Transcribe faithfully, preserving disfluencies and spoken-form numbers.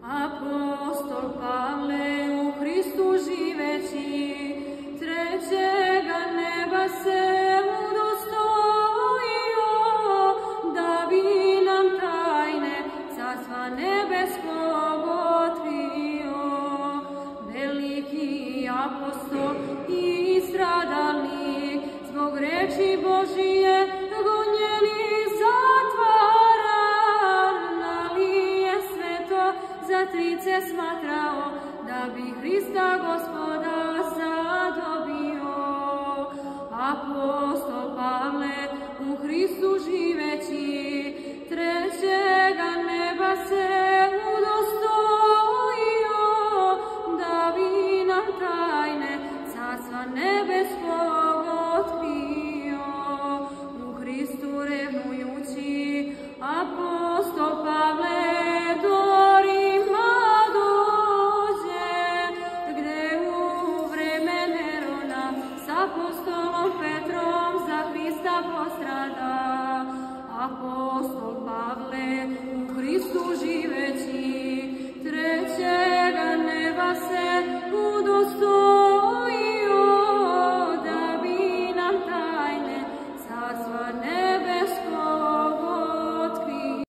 Apostol Pavle u Hristu živeći, trećega neba se udostojio, da bi nam tajne carstva nebeskog otkrio. Veliki apostol i stradalnik, zbog reči Božije gonjeni zatvaran, ali je sve to za trice smatrao, da bi Hrista Gospoda zadobio. Apostol Pavle u Hristu živeći, trećega neba se udostojio, da bi nam tajne carstva nebeskog otkrio. U Hristu revnujući, apostol Pavle do Rima dođe, gde u vreme Nerona s apostolom Petrom za Hrista postrada. Apostol Pavle